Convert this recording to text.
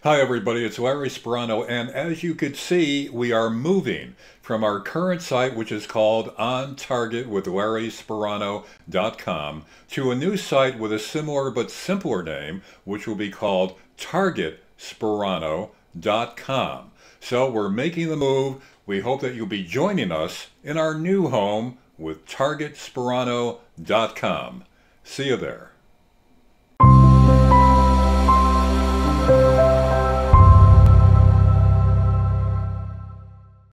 Hi everybody, it's Larry Sparano, and as you could see, we are moving from our current site, which is called OnTargetWithLarrySparano.com, to a new site with a similar but simpler name, which will be called TargetSparano.com. So we're making the move. We hope that you'll be joining us in our new home with TargetSparano.com. See you there.